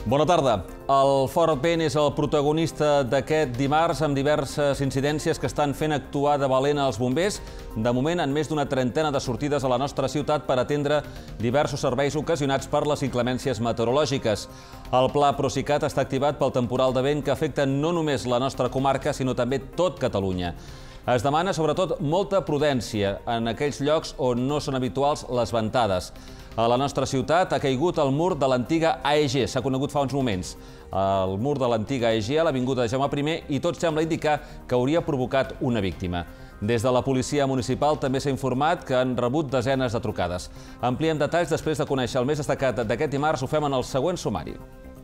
Bona tarda. El fort vent és el protagonista d'aquest dimarts amb diverses incidències que estan fent actuar de valent els bombers. De moment, en més d'una trentena de sortides a la nostra ciutat per atendre diversos serveis ocasionats per les inclemències meteorològiques. El Pla Procicat està activat pel temporal de vent que afecta no només la nostra comarca, sinó també tot Catalunya. Es demana, sobretot, molta prudència en aquells llocs on no són habituals les ventades. A la nostra ciutat ha caigut el mur de l'antiga AEG, s'ha conegut fa uns moments. El mur de l'antiga AEG a l'avinguda Jaume I i tot sembla indicar que hauria provocat una víctima. Des de la policia municipal també s'ha informat que han rebut desenes de trucades. Ampliem detalls després de conèixer el més destacat d'aquest dimarts. Ho fem en el següent sumari.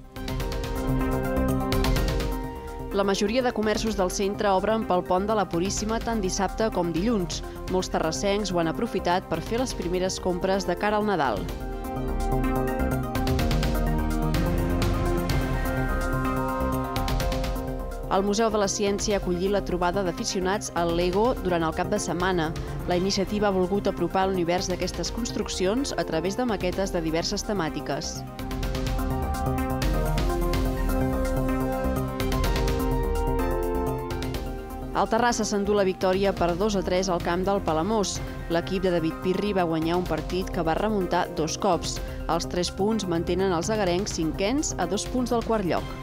La majoria de comerços del centre obren pel pont de la Puríssima tant dissabte com dilluns. Molts terrassencs ho han aprofitat per fer les primeres compres de cara al Nadal. El Museu de la Ciència ha acollit la trobada d'aficionats al Lego durant el cap de setmana. La iniciativa ha volgut apropar l'univers d'aquestes construccions a través de maquetes de diverses temàtiques. El Terrassa s'endú la victòria per 2-3 al camp del Palamós. L'equip de David Pirri va guanyar un partit que va remuntar 2 cops. Els 3 punts mantenen els agarencs cinquens a 2 punts del quart lloc.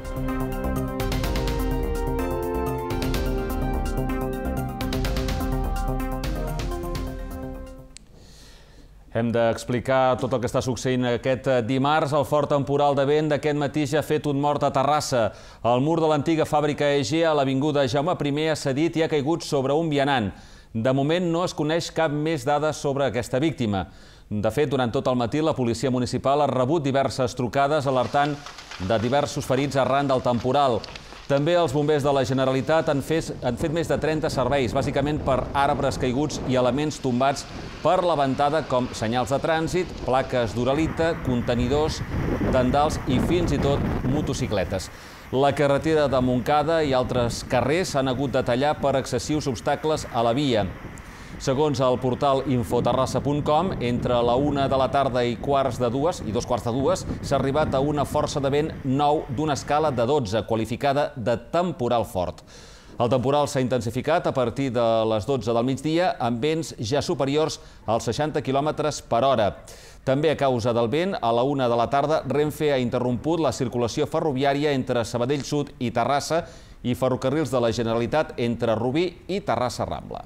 Hem d'explicar tot el que està succeint aquest dimarts. El fort temporal de vent d'aquest matí ja ha fet un mort a Terrassa. El mur de l'antiga fàbrica AEG a l'avinguda Jaume I ha cedit i ha caigut sobre un vianant. De moment no es coneix cap més dada sobre aquesta víctima. De fet, durant tot el matí la policia municipal ha rebut diverses trucades alertant de diversos ferits arran del temporal. També els bombers de la Generalitat han fet més de 30 serveis, bàsicament per arbres caiguts i elements tombats per la ventada, com senyals de trànsit, plaques d'uralita, contenidors, tendals i fins i tot motocicletes. La carretera de Montcada i altres carrers s'han hagut de tallar per excessius obstacles a la via. Segons el portal infoterrassa.com, entre la 1 de la tarda i 2:15 s'ha arribat a una força de vent 9 d'una escala de 12, qualificada de temporal fort. El temporal s'ha intensificat a partir de les 12 del migdia amb vents ja superiors als 60 km per hora. També a causa del vent, a la 1 de la tarda, Renfe ha interromput la circulació ferroviària entre Sabadell Sud i Terrassa i ferrocarrils de la Generalitat entre Rubí i Terrassa Rambla.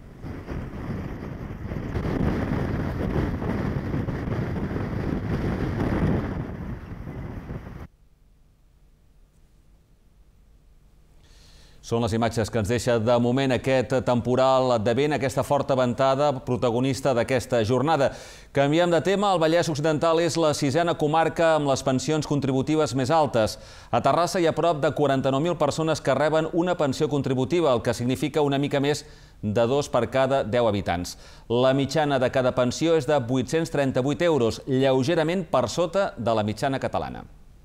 Són les imatges que ens deixa de moment aquest temporal de vent, aquesta forta ventada protagonista d'aquesta jornada. Canviem de tema. El Vallès Occidental és la 6a comarca amb les pensions contributives més altes. A Terrassa hi ha prop de 49.000 persones que reben una pensió contributiva, el que significa una mica més de 2 per cada 10 habitants. La mitjana de cada pensió és de 838 euros, lleugerament per sota de la mitjana catalana.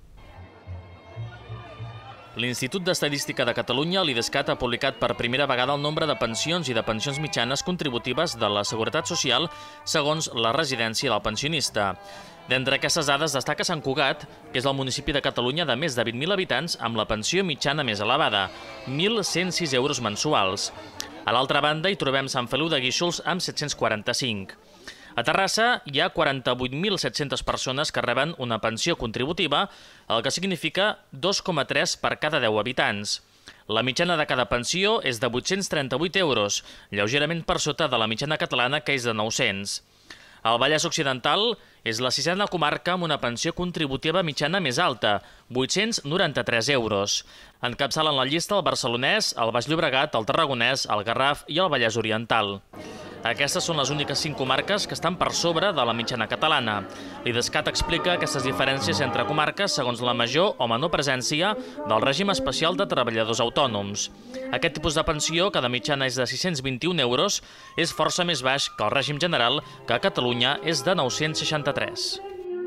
L'Institut d'Estadística de Catalunya, l'IDESCAT, ha publicat per primera vegada el nombre de pensions i de pensions mitjanes contributives de la Seguretat Social segons la residència del pensionista. D'entre aquestes dades destaca Sant Cugat, que és el municipi de Catalunya de més de 20.000 habitants amb la pensió mitjana més elevada, 1.106 euros mensuals. A l'altra banda hi trobem Sant Feliu de Guíxols amb 745. A Terrassa hi ha 48.700 persones que reben una pensió contributiva, el que significa 2,3 per cada 10 habitants. La mitjana de cada pensió és de 838 euros, lleugerament per sota de la mitjana catalana, que és de 900. El Vallès Occidental és la 6a comarca amb una pensió contributiva mitjana més alta, 893 euros. Encapçalen la llista el barcelonès, el Baix Llobregat, el tarragonès, el Garraf i el Vallès Oriental. Aquestes són les úniques 5 comarques que estan per sobre de la mitjana catalana. L'IDESCAT explica aquestes diferències entre comarques segons la major o menor presència del règim especial de treballadors autònoms. Aquest tipus de pensió, que de mitjana és de 621 euros, és força més baix que el règim general, que a Catalunya és de 963.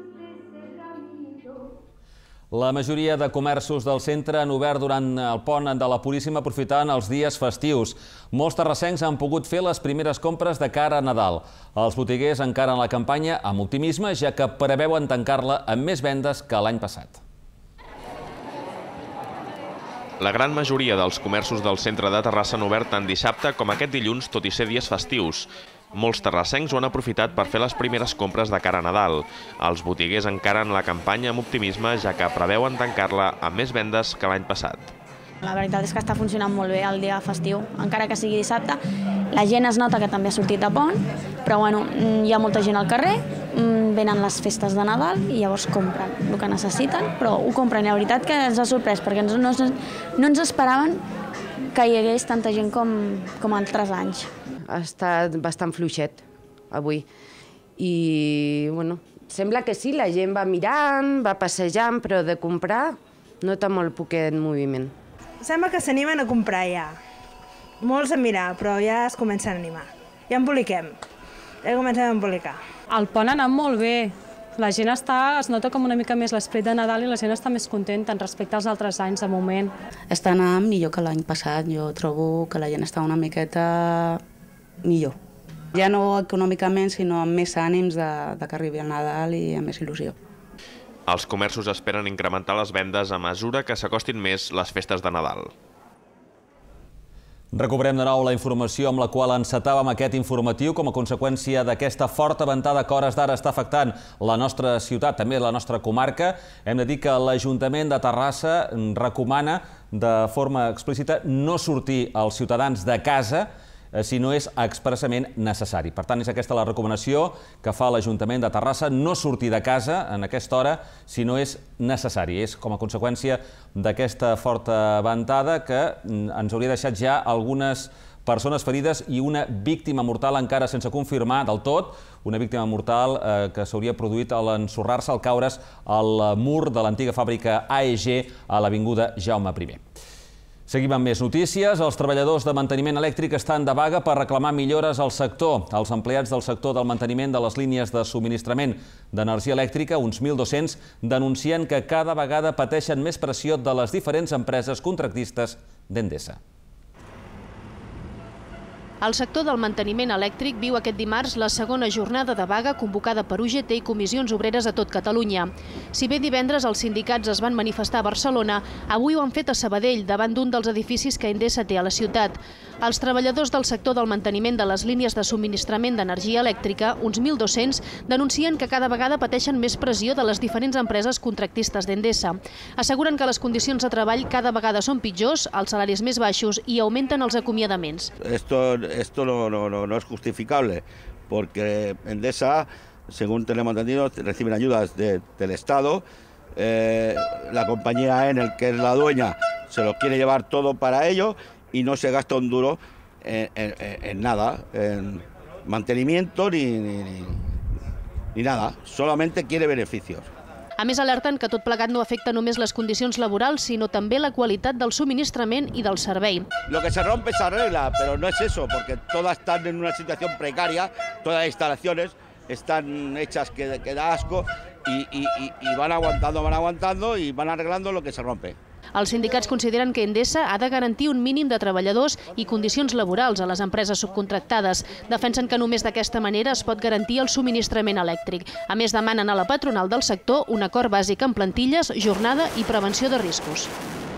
La majoria de comerços del centre han obert durant el pont de la Puríssima aprofitant els dies festius. Molts terrassencs han pogut fer les primeres compres de cara a Nadal. Els botiguers encaren la campanya amb optimisme, ja que preveuen tancar-la amb més vendes que l'any passat. La gran majoria dels comerços del centre de Terrassa han obert tant dissabte com aquest dilluns, tot i ser dies festius. Molts terrassencs ho han aprofitat per fer les primeres compres de cara a Nadal. Els botiguers encaren la campanya amb optimisme, ja que preveuen tancar-la amb més vendes que l'any passat. La veritat és que està funcionant molt bé el dia festiu, encara que sigui dissabte. La gent es nota que també ha sortit de pont, però bueno, hi ha molta gent al carrer, venen les festes de Nadal i llavors compren el que necessiten, però ho compren. I la veritat que ens ha sorprès, perquè no ens esperaven que hi hagués tanta gent com altres anys. Ha estat bastant fluixet avui i bueno, sembla que sí, la gent va mirant, va passejant, però de comprar nota molt poquet moviment. Sembla que s'animen a comprar ja. Molts a mirar, però ja es comencen a animar. Ja emboliquem. Ja comencem a embolicar. El pont ha anat molt bé. La gent es nota com una mica més l'esperit de Nadal i la gent està més contenta respecte als altres anys de moment. Està anant millor que l'any passat. Jo trobo que la gent està una miqueta millor. Ja no econòmicament, sinó amb més ànims de que arribi el Nadal i amb més il·lusió. Els comerços esperen incrementar les vendes a mesura que s'acostin més les festes de Nadal. Recuperem de nou la informació amb la qual encetàvem aquest informatiu com a conseqüència d'aquesta forta ventada que a hores d'ara està afectant la nostra ciutat, també la nostra comarca. Hem de dir que l'Ajuntament de Terrassa recomana de forma explícita no sortir els ciutadans de casa si no és expressament necessari. Per tant, és aquesta la recomanació que fa l'Ajuntament de Terrassa, no sortir de casa en aquesta hora si no és necessari. És com a conseqüència d'aquesta forta ventada que ens hauria deixat ja algunes persones ferides i una víctima mortal encara sense confirmar del tot, una víctima mortal que s'hauria produït a l'ensorrar-se al caure's al mur de l'antiga fàbrica AEG a l'avinguda Jaume I. Seguim amb més notícies. Els treballadors de manteniment elèctric estan de vaga per reclamar millores al sector. Els empleats del sector del manteniment de les línies de subministrament d'energia elèctrica, uns 1.200, denuncien que cada vegada pateixen més pressió de les diferents empreses contractistes d'Endesa. El sector del manteniment elèctric viu aquest dimarts la segona jornada de vaga convocada per UGT i comissions obreres a tot Catalunya. Si bé divendres els sindicats es van manifestar a Barcelona, avui ho han fet a Sabadell, davant d'un dels edificis que Endesa té a la ciutat. Els treballadors del sector del manteniment de les línies de subministrament d'energia elèctrica, uns 1.200, denuncien que cada vegada pateixen més pressió de les diferents empreses contractistes d'Endesa. Asseguren que les condicions de treball cada vegada són pitjors, els salaris més baixos i augmenten els acomiadaments. Esto no es justificable, porque Endesa, según tenemos entendido, reciben ayudas del Estado. La compañía Enel, que es la dueña, se lo quiere llevar todo para ello y no se gasta un duro en nada, en mantenimiento ni nada, solamente quiere beneficios. A més, alerten que tot plegat no afecta només les condicions laborals, sinó també la qualitat del subministrament i del servei. Lo que se rompe se arregla, pero no es eso, porque todas están en una situación precaria, todas las instalaciones están hechas que da asco y van aguantando y van arreglando lo que se rompe. Els sindicats consideren que Endesa ha de garantir un mínim de treballadors i condicions laborals a les empreses subcontractades. Defensen que només d'aquesta manera es pot garantir el subministrament elèctric. A més, demanen a la patronal del sector un acord bàsic en plantilles, jornada i prevenció de riscos.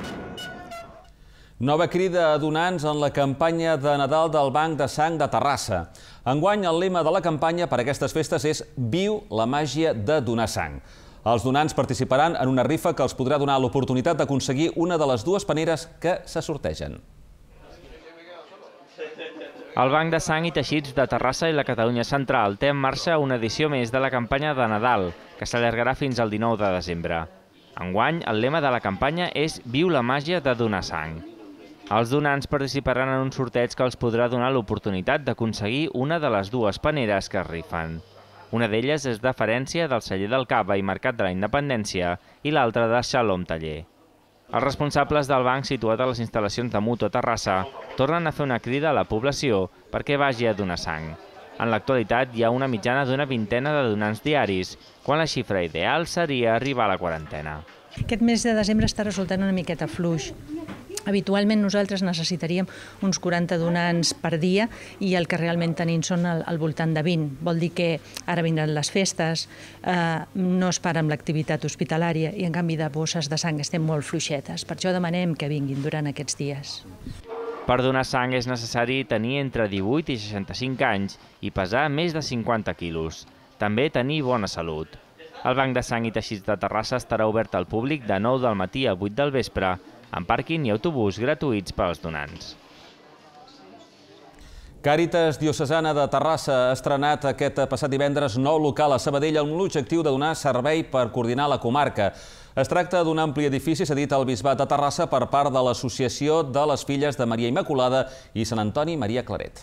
Nova crida a donants en la campanya de Nadal del Banc de Sang de Terrassa. Enguany, el lema de la campanya per a aquestes festes és «Viu la màgia de donar sang». Els donants participaran en una rifa que els podrà donar l'oportunitat d'aconseguir una de les dues paneres que se sortegen. El Banc de Sang i Teixits de Terrassa i la Catalunya Central té en marxa una edició més de la campanya de Nadal, que s'allargarà fins al 19 de desembre. Enguany, el lema de la campanya és «Viu la màgia de donar sang». Els donants participaran en un sorteig que els podrà donar l'oportunitat d'aconseguir una de les dues paneres que es rifen. Una d'elles és deferència del celler del Cava i Mercat de la Independència i l'altra de Shalom Taller. Els responsables del banc situat a les instal·lacions de Mutu a Terrassa tornen a fer una crida a la població perquè vagi a donar sang. En l'actualitat hi ha una mitjana d'una vintena de donants diaris, quan la xifra ideal seria arribar a la quarantena. Aquest mes de desembre està resultant una miqueta fluix. Habitualment nosaltres necessitaríem uns 40 donants per dia i el que realment tenim són al voltant de 20. Vol dir que ara vindran les festes, no es para amb l'activitat hospitalària i en canvi de bosses de sang estem molt fluixetes. Per això demanem que vinguin durant aquests dies. Per donar sang és necessari tenir entre 18 i 65 anys i pesar més de 50 quilos. També tenir bona salut. El Banc de Sang i Teixits de Terrassa estarà obert al públic de 9 del matí a 8 del vespre, amb pàrquing i autobús gratuïts per als donants. Càritas Diocesana de Terrassa ha estrenat aquest passat divendres nou local a Sabadell amb l'objectiu de donar servei per coordinar la comarca. Es tracta d'un ampli edifici cedit al Bisbat de Terrassa per part de l'Associació de les Filles de Maria Immaculada i Sant Antoni Maria Claret.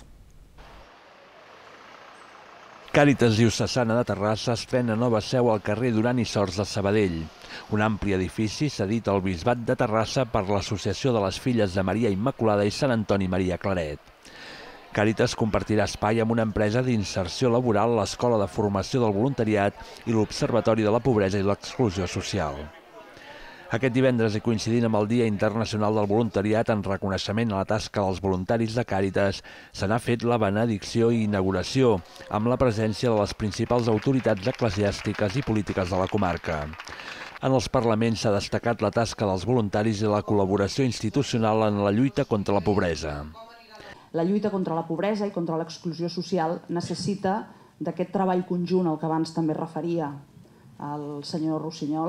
Càritas Diocesana de Terrassa estrena nova seu al carrer Duran i Sors de Sabadell. Un ampli edifici cedit al Bisbat de Terrassa per l'Associació de les Filles de Maria Immaculada i Sant Antoni Maria Claret. Càritas compartirà espai amb una empresa d'inserció laboral, l'Escola de Formació del Voluntariat i l'Observatori de la Pobresa i l'Exclusió Social. Aquest divendres, i coincidint amb el Dia Internacional del Voluntariat en reconeixement a la tasca dels voluntaris de Càritas, se n'ha fet la benedicció i inauguració, amb la presència de les principals autoritats eclesiàstiques i polítiques de la comarca. En els parlaments s'ha destacat la tasca dels voluntaris i la col·laboració institucional en la lluita contra la pobresa. La lluita contra la pobresa i contra l'exclusió social necessita d'aquest treball conjunt al que abans també referia el senyor Rossinyol,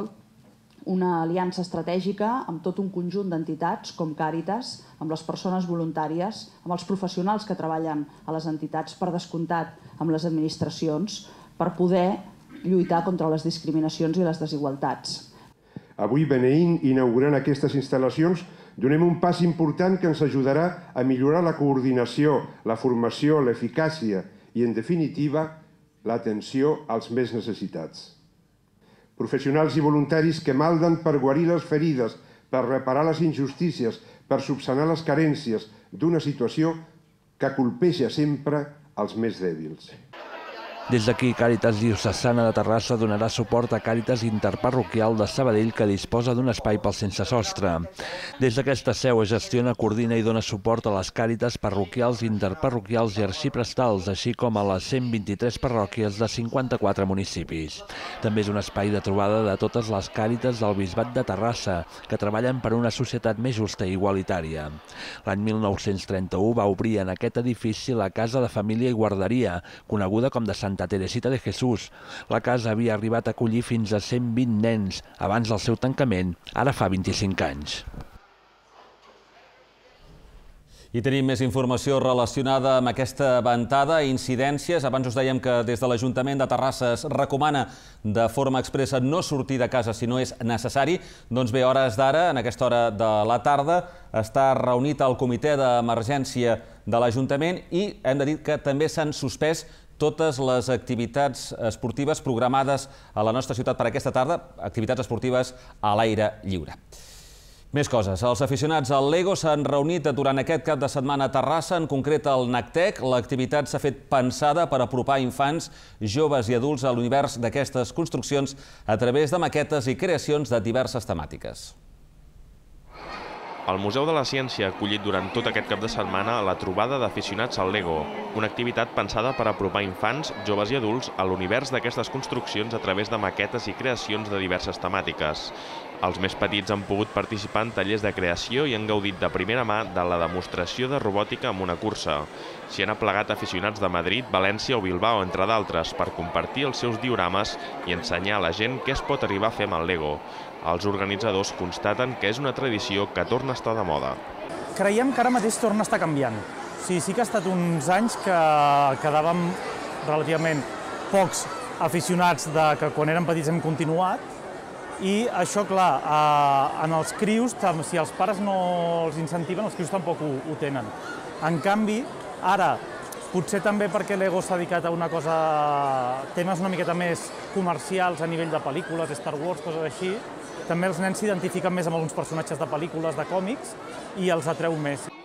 una aliança estratègica amb tot un conjunt d'entitats com Càritas, amb les persones voluntàries, amb els professionals que treballen a les entitats, per descomptat amb les administracions, per poder lluitar contra les discriminacions i les desigualtats. Avui, beneint i inaugurant aquestes instal·lacions, donem un pas important que ens ajudarà a millorar la coordinació, la formació, l'eficàcia i, en definitiva, l'atenció als més necessitats. Professionals i voluntaris que malden per guarir les ferides, per reparar les injustícies, per subsanar les carències d'una situació que colpeja sempre els més dèbils. Des d'aquí, Càritas Diocesana de Terrassa donarà suport a Càritas Interparroquial de Sabadell, que disposa d'un espai pel sense sostre. Des d'aquesta seu es gestiona, coordina i dona suport a les Càritas parroquials, interparroquials i arxiprestals, així com a les 123 parròquies de 54 municipis. També és un espai de trobada de totes les Càritas del Bisbat de Terrassa, que treballen per una societat més justa i igualitària. L'any 1931 va obrir en aquest edifici la Casa de Família i Guarderia, coneguda com de Santa Teresita de Jesús. La casa havia arribat a acollir fins a 120 nens abans del seu tancament, ara fa 25 anys. I tenim més informació relacionada amb aquesta ventada, incidències. Abans us dèiem que des de l'Ajuntament de Terrassa es recomana de forma expressa no sortir de casa si no és necessari. Doncs bé, a hores d'ara, en aquesta hora de la tarda, està reunit el comitè d'emergència de l'Ajuntament i hem de dir que també s'han suspès totes les activitats esportives programades a la nostra ciutat per aquesta tarda, activitats esportives a l'aire lliure. Més coses. Els aficionats al Lego s'han reunit durant aquest cap de setmana a Terrassa, en concret al NACTEC. L'activitat s'ha fet pensada per apropar infants, joves i adults a l'univers d'aquestes construccions a través de maquetes i creacions de diverses temàtiques. El Museu de la Ciència ha acollit durant tot aquest cap de setmana la trobada d'aficionats al Lego, una activitat pensada per apropar infants, joves i adults a l'univers d'aquestes construccions a través de maquetes i creacions de diverses temàtiques. Els més petits han pogut participar en tallers de creació i han gaudit de primera mà de la demostració de robòtica amb una cursa. S'hi han aplegat aficionats de Madrid, València o Bilbao, entre d'altres, per compartir els seus diorames i ensenyar a la gent què es pot arribar a fer amb el Lego. Els organitzadors constaten que és una tradició que torna a estar de moda. Creiem que ara mateix torna a estar canviant. Sí que ha estat uns anys que quedàvem relativament pocs aficionats que quan érem petits hem continuat, i això, clar, en els crios, si els pares no els incentiven, els crios tampoc ho tenen. En canvi, ara, potser també perquè Lego s'ha dedicat a una cosa, temes una miqueta més comercials a nivell de pel·lícules, Star Wars, coses així, també els nens s'identifiquen més amb alguns personatges de pel·lícules, de còmics, i els atreu més.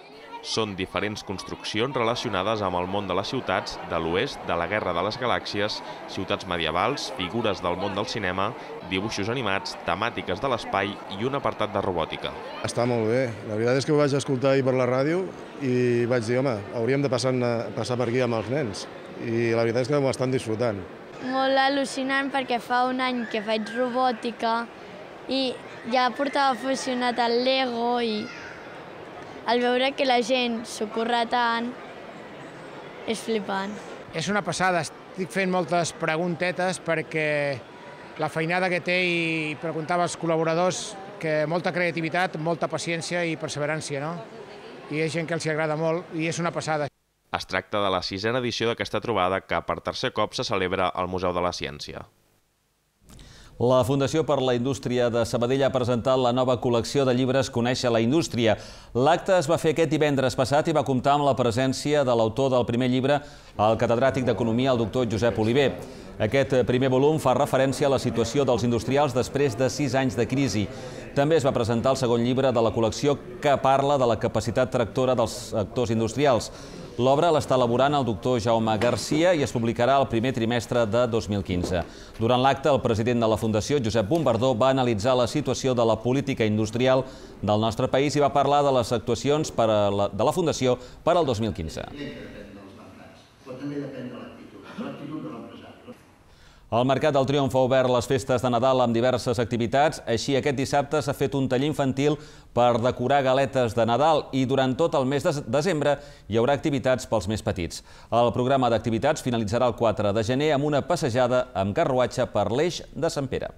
Són diferents construccions relacionades amb el món de les ciutats, de l'oest, de la Guerra de les Galàxies, ciutats medievals, figures del món del cinema, dibuixos animats, temàtiques de l'espai i un apartat de robòtica. Està molt bé. La veritat és que ho vaig escoltar ahir per la ràdio i vaig dir, home, hauríem de passar per aquí amb els nens. I la veritat és que m'ho estan disfrutant. Molt al·lucinant perquè fa un any que faig robòtica i ja portava funcionat el Lego i al veure que la gent s'ho curra tant és flipant. És una passada, estic fent moltes preguntetes perquè la feinada que té i preguntava als col·laboradors que molta creativitat, molta paciència i perseverància, no? I hi ha gent que els agrada molt i és una passada. Es tracta de la 6a edició d'aquesta trobada que per tercer cop se celebra al Museu de la Ciència. La Fundació per la Indústria de Sabadell ha presentat la nova col·lecció de llibres Conèixer la Indústria. L'acte es va fer aquest divendres passat i va comptar amb la presència de l'autor del primer llibre, el catedràtic d'Economia, el doctor Josep Oliver. Aquest primer volum fa referència a la situació dels industrials després de 6 anys de crisi. També es va presentar el segon llibre de la col·lecció que parla de la capacitat tractora dels sectors industrials. L'obra l'està elaborant el doctor Jaume Garcia i es publicarà el primer trimestre de 2015. Durant l'acte, el president de la Fundació, Josep Bombardó, va analitzar la situació de la política industrial del nostre país i va parlar de les actuacions de la Fundació per al 2015. Però també depèn de l'actitud de l'empresari. El Mercat del Triomf ha obert les festes de Nadal amb diverses activitats. Així, aquest dissabte s'ha fet un taller infantil per decorar galetes de Nadal i durant tot el mes de desembre hi haurà activitats pels més petits. El programa d'activitats finalitzarà el 4 de gener amb una passejada amb carruatge per l'Eix de Sant Pere.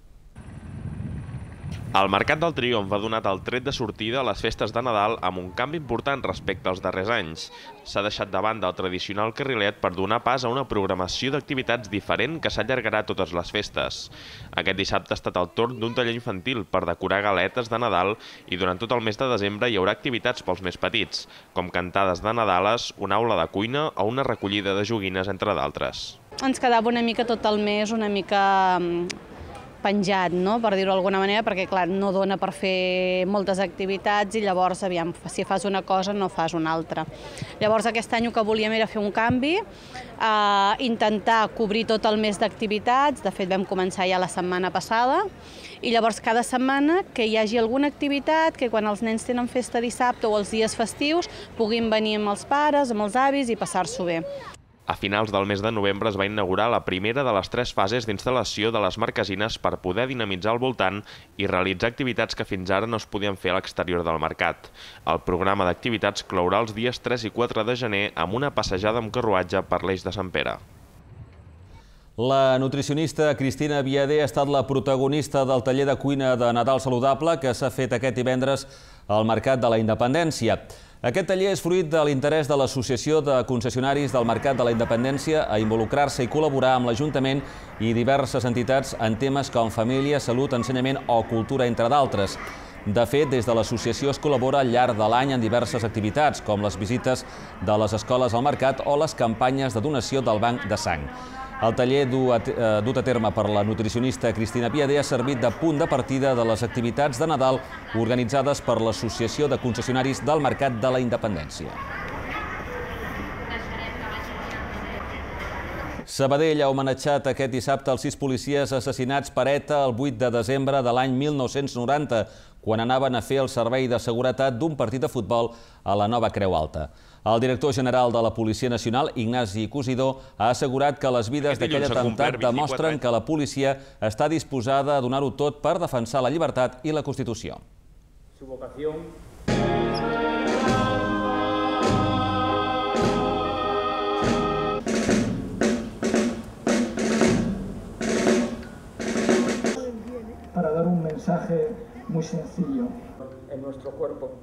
El Mercat del Triomf ha donat el tret de sortida a les festes de Nadal amb un canvi important respecte als darrers anys. S'ha deixat de banda el tradicional carrilet per donar pas a una programació d'activitats diferent que s'allargarà totes les festes. Aquest dissabte ha estat el torn d'un taller infantil per decorar galetes de Nadal i durant tot el mes de desembre hi haurà activitats pels més petits, com cantades de Nadales, una aula de cuina o una recollida de joguines, entre d'altres. Ens quedava una mica tot el mes, una mica penjat, no? Per dir-ho d'alguna manera, perquè clar, no dona per fer moltes activitats i llavors, aviam, si fas una cosa no fas una altra. Llavors aquest any el que volíem era fer un canvi, intentar cobrir tot el mes d'activitats, de fet vam començar ja la setmana passada, i llavors cada setmana que hi hagi alguna activitat, que quan els nens tenen festa dissabte o els dies festius puguin venir amb els pares, amb els avis i passar-s'ho bé. A finals del mes de novembre es va inaugurar la primera de les 3 fases d'instal·lació de les marquesines per poder dinamitzar el voltant i realitzar activitats que fins ara no es podien fer a l'exterior del mercat. El programa d'activitats clourà els dies 3 i 4 de gener amb una passejada amb carruatge per l'Eix de Sant Pere. La nutricionista Cristina Viader ha estat la protagonista del taller de cuina de Nadal saludable que s'ha fet aquest divendres al Mercat de la Independència. Aquest taller és fruit de l'interès de l'Associació de Concessionaris del Mercat de la Independència a involucrar-se i col·laborar amb l'Ajuntament i diverses entitats en temes com família, salut, ensenyament o cultura, entre d'altres. De fet, des de l'associació es col·labora al llarg de l'any en diverses activitats, com les visites de les escoles al mercat o les campanyes de donació del Banc de Sang. El taller dut a terme per la nutricionista Cristina Viader ha servit de punt de partida de les activitats de Nadal organitzades per l'Associació de Concessionaris del Mercat de la Independència. Sabadell ha homenatjat aquest dissabte els 6 policies assassinats per ETA el 8 de desembre de l'any 1990, quan anaven a fer el servei de seguretat d'un partit de futbol a la Nova Creu Alta. El director general de la Policia Nacional, Ignasi Cosidó, ha assegurat que les vides d'aquell atemptat demostren que la policia està disposada a donar-ho tot per defensar la llibertat i la Constitució. Su vocación para dar un mensaje muy sencillo en nuestro cuerpo.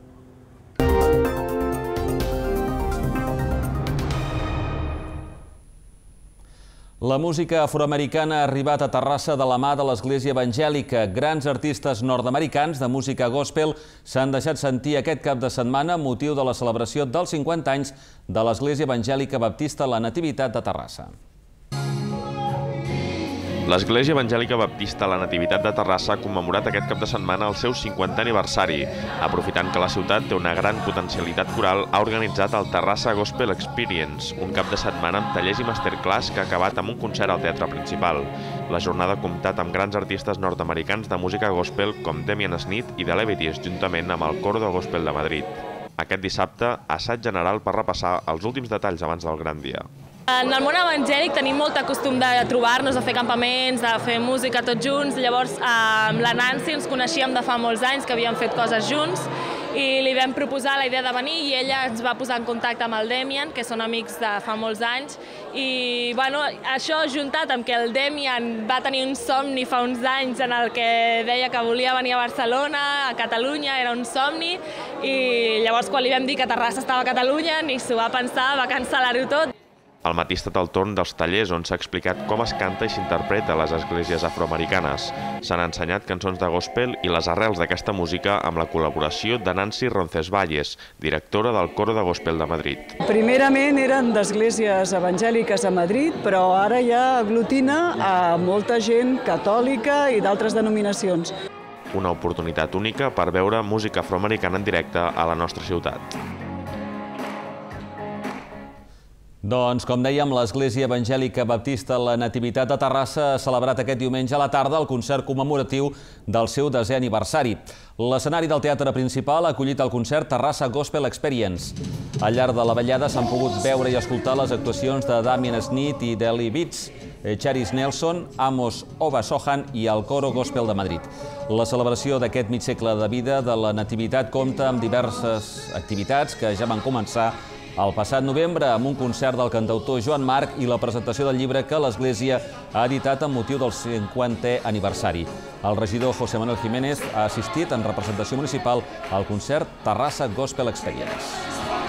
La música afroamericana ha arribat a Terrassa de la mà de l'Església Evangèlica. Grans artistes nord-americans de música gospel s'han deixat sentir aquest cap de setmana amb motiu de la celebració dels 50 anys de l'Església Evangèlica Baptista La Nativitat de Terrassa. L'Església Evangèlica Baptista La Nativitat de Terrassa ha commemorat aquest cap de setmana el seu 50è aniversari. Aprofitant que la ciutat té una gran potencialitat coral, ha organitzat el Terrassa Gospel Experience, un cap de setmana amb tallers i masterclass que ha acabat amb un concert al teatre principal. La jornada ha comptat amb grans artistes nord-americans de música gospel com Damian Smith i The Levities, juntament amb el Coro de Gospel de Madrid. Aquest dissabte, assaig general per repassar els últims detalls abans del gran dia. En el món evangèlic tenim molt costum de trobar-nos, de fer campaments, de fer música tots junts. Llavors, amb la Nancy ens coneixíem de fa molts anys, que havíem fet coses junts, i li vam proposar la idea de venir i ella ens va posar en contacte amb el Damian, que són amics de fa molts anys. I bueno, això juntat amb que el Damian va tenir un somni fa uns anys en el que deia que volia venir a Barcelona, a Catalunya, era un somni, i llavors quan li vam dir que Terrassa estava a Catalunya ni s'ho va pensar, va cancel·lar-ho tot. Al matí ha estat el torn dels tallers on s'ha explicat com es canta i s'interpreta a les esglésies afroamericanes. S'han ensenyat cançons de gospel i les arrels d'aquesta música amb la col·laboració de Nancy Roncesvalles, directora del Coro de Gospel de Madrid. Primerament eren d'esglésies evangèliques a Madrid, però ara ja aglutina a molta gent catòlica i d'altres denominacions. Una oportunitat única per veure música afroamericana en directe a la nostra ciutat. Doncs, com dèiem, l'Església Evangèlica Baptista La Nativitat de Terrassa ha celebrat aquest diumenge a la tarda el concert commemoratiu del seu 10è aniversari. L'escenari del teatre principal ha acollit el concert Terrassa Gospel Experience. Al llarg de la vetllada s'han pogut veure i escoltar les actuacions de Damian Smith i The Levities, Charis Nelson, Amos Ova Sohan i el Coro Gospel de Madrid. La celebració d'aquest mig segle de vida de la Nativitat compta amb diverses activitats que ja van començar el passat novembre amb un concert del cantautor Joan Marc i la presentació del llibre que l'Església ha editat amb motiu del 50è aniversari. El regidor José Manuel Jiménez ha assistit en representació municipal al concert Terrassa Gospel Experience.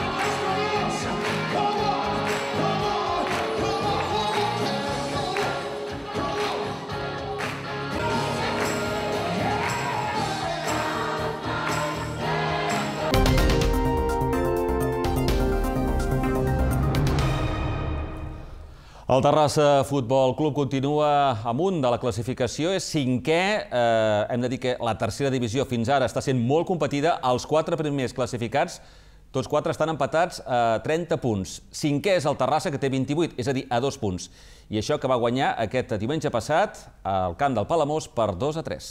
El Terrassa Futbol Club continua amunt de la classificació, és 5è. Hem de dir que la tercera divisió fins ara està sent molt competida. Els 4 primers classificats, tots 4 estan empatats a 30 punts. 5è és el Terrassa, que té 28, és a dir, a 2 punts. I això que va guanyar aquest diumenge passat al camp del Palamós per 2-3.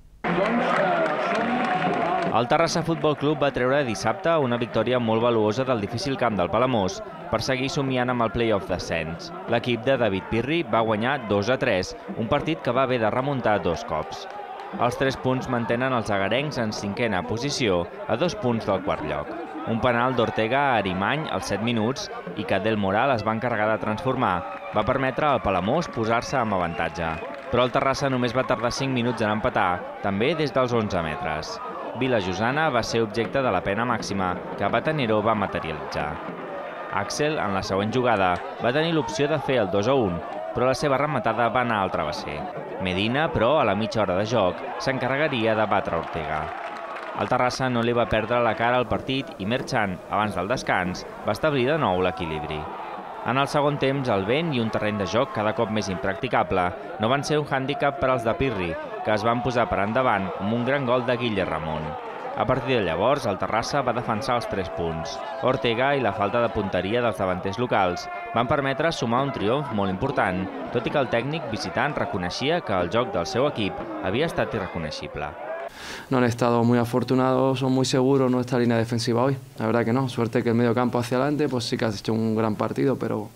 El Terrassa Futbol Club va treure dissabte una victòria molt valuosa del difícil camp del Palamós per seguir somiant amb el play-off d'ascens. L'equip de David Pirri va guanyar 2-3, un partit que va haver de remuntar 2 cops. Els 3 punts mantenen els agarencs en 5è posició, a 2 punts del quart lloc. Un penal d'Ortega a Arimany als 7 minuts i que Del Moral es va encarregar de transformar va permetre al Palamós posar-se amb avantatge. Però el Terrassa només va tardar 5 minuts en empatar, també des dels 11 metres. Vila Josana va ser objecte de la pena màxima que Batanero va materialitzar. Axel, en la següent jugada, va tenir l'opció de fer el 2-1, però la seva rematada va anar al travesser. Medina, però, a la mitja hora de joc, s'encarregaria de batre Ortega. El Terrassa no li va perdre la cara al partit i Merchant, abans del descans, va establir de nou l'equilibri. En el segon temps, el vent i un terreny de joc cada cop més impracticable no van ser un hàndicap per als de Pirri, que es van posar per endavant amb un gran gol de Guille Ramon. A partir de llavors, el Terrassa va defensar els 3 punts. Ortega i la falta de punteria dels davanters locals van permetre sumar un triomf molt important, tot i que el tècnic visitant reconeixia que el joc del seu equip havia estat irreconeixible. No han estado muy afortunados o muy seguros nuestra línea defensiva hoy. La verdad que no. Suerte que el medio campo hacia adelante, pues sí que has hecho un gran partido, pero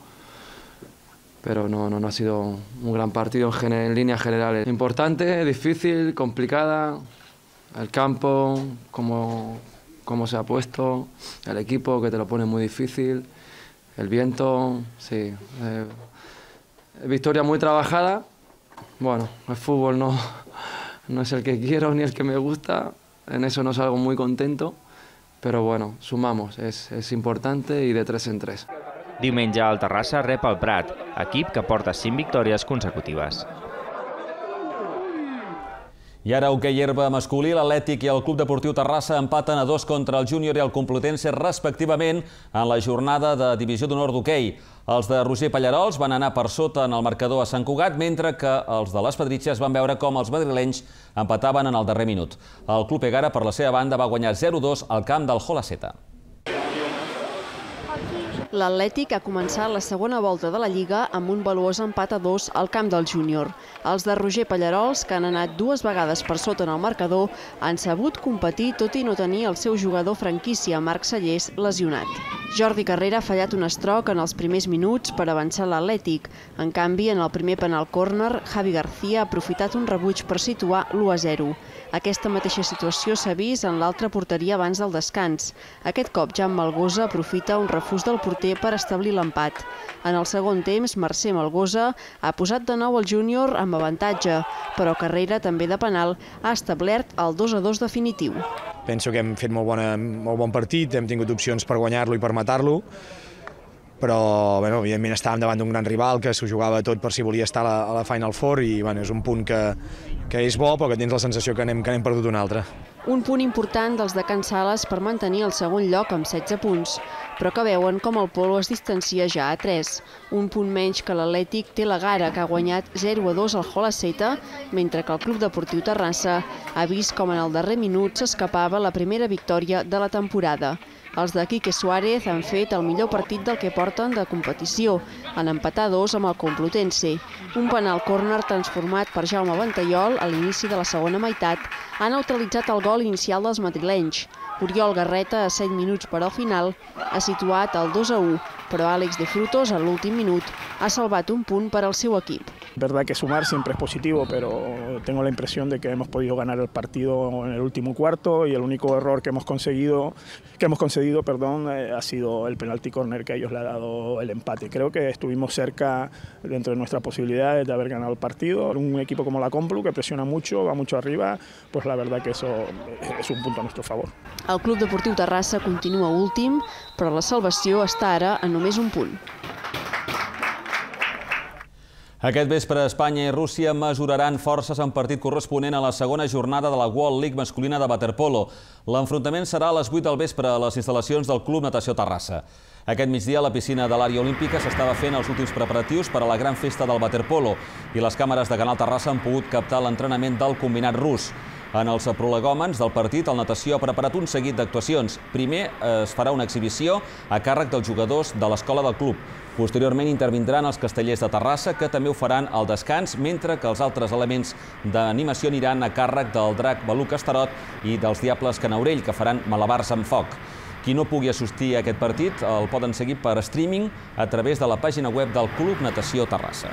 no ha sido un gran partido en líneas generales. Importante, difícil, complicada. El campo, cómo se ha puesto, el equipo que te lo pone muy difícil, el viento, sí. Victoria muy trabajada. Bueno, el fútbol no es el que quiero ni el que me gusta, en eso no salgo muy contento, però bueno, sumamos, és important i de 3 en 3. Diumenge el Terrassa rep el Prat, equip que porta 5 victòries consecutives. I ara hoquei herba masculí, l'Atlètic i el Club Deportiu Terrassa empaten a 2 contra el Júnior i el Complutense respectivament en la jornada de divisió d'honor d'hoquei. Els de Roger Pallarols van anar per sota en el marcador a Sant Cugat, mentre que els de les Pedritxes van veure com els madrilenys empataven en el darrer minut. El Club Egara, per la seva banda, va guanyar 0-2 al camp del Jolaceta. L'Atlètic ha començat la segona volta de la Lliga amb un valuós empat a 2 al camp del Júnior. Els de Roger Pallarols, que han anat 2 vegades per sota en el marcador, han sabut competir tot i no tenir el seu jugador franquícia, Marc Sallés, lesionat. Jordi Carrera ha fallat un estroc en els primers minuts per avançar l'Atlètic. En canvi, en el primer penal córner, Javi García ha aprofitat un rebuig per situar l'1-0. Aquesta mateixa situació s'ha vist en l'altra porteria abans del descans. Aquest cop, Jan Malgosa aprofita un refús del porter per establir l'empat. En el segon temps, Mercè Malgosa ha posat de nou el Júnior amb avantatge, però Carrera, també de penal, ha establert el 2-2 definitiu. Penso que hem fet molt bon partit, hem tingut opcions per guanyar-lo i per matar-lo, però evidentment estàvem davant d'un gran rival que s'ho jugava tot per si volia estar a la Final Four i és un punt que és bo, però que tens la sensació que n'hem perdut un altre. Un punt important dels de Can Sales per mantenir el segon lloc amb 16 punts, però que veuen com el Polo es distancia ja a 3. Un punt menys que l'Atlètic té l'Egara, que ha guanyat 0-2 al Jolaceta, mentre que el Club Deportiu Terrassa ha vist com en el darrer minut s'escapava la primera victòria de la temporada. Els de Quique Suárez han fet el millor partit del que porten de competició, en empatar 2 amb el Complutense. Un penal córner transformat per Jaume Ventallol a l'inici de la segona meitat ha neutralitzat el gol inicial dels madrilenys. Oriol Garreta, a 7 minuts per al final, ha situat el 2-1, però Àlex de Frutos, a l'últim minut, ha salvat un punt per al seu equip. Es verdad que sumar siempre es positivo, pero tengo la impresión de que hemos podido ganar el partido en el último cuarto y el único error que hemos concedido, ha sido el penalti córner que a ellos le ha dado el empate. Creo que estuvimos cerca dentro de nuestras posibilidades de haber ganado el partido. Un equipo como la Complu, que presiona mucho, va mucho arriba, pues la verdad que eso es un punto a nuestro favor. El Club Deportiu Terrassa continua últim, però la salvació està ara a només un punt. Aquest vespre, Espanya i Rússia mesuraran forces en partit corresponent a la segona jornada de la World League masculina de waterpolo. L'enfrontament serà a les 8 del vespre a les instal·lacions del Club Natació Terrassa. Aquest migdia, a la piscina de l'àrea olímpica s'estava fent els últims preparatius per a la gran festa del waterpolo i les càmeres de Canal Terrassa han pogut captar l'entrenament del combinat rus. En els prolegòmens del partit, el Natació ha preparat un seguit d'actuacions. Primer es farà una exhibició a càrrec dels jugadors de l'escola del club. Posteriorment intervindran els castellers de Terrassa, que també ho faran al descans, mentre que els altres elements d'animació aniran a càrrec del drac Balú Castarot i dels diables Canaurell, que faran malabars amb foc. Qui no pugui assistir a aquest partit el poden seguir per streaming a través de la pàgina web del Club Natació Terrassa.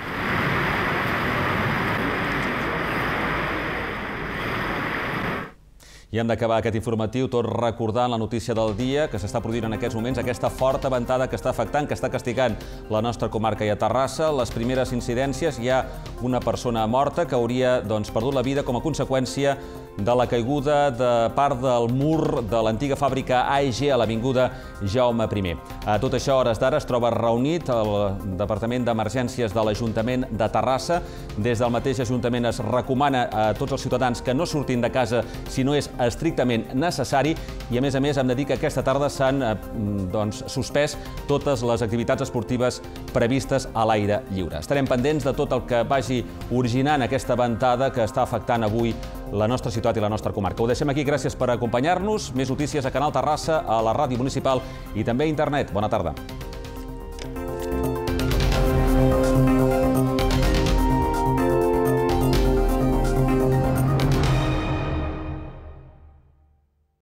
I hem d'acabar aquest informatiu tot recordant la notícia del dia que s'està produint en aquests moments, aquesta forta ventada que està afectant, que està castigant la nostra comarca i a Terrassa. Les primeres incidències, hi ha una persona morta que hauria perdut la vida com a conseqüència de la caiguda de part del mur de l'antiga fàbrica AEG a l'avinguda Jaume I. A tot això, a hores d'ara, es troba reunit el Departament d'Emergències de l'Ajuntament de Terrassa. Des del mateix Ajuntament es recomana a tots els ciutadans que no surtin de casa si no és estrictament necessari i, a més, hem de dir que aquesta tarda s'han suspès totes les activitats esportives previstes a l'aire lliure. Estarem pendents de tot el que vagi originant aquesta ventada que està afectant avui la nostra ciutat i la nostra comarca. Ho deixem aquí, gràcies per acompanyar-nos. Més notícies a Canal Terrassa, a la ràdio municipal i també a internet. Bona tarda.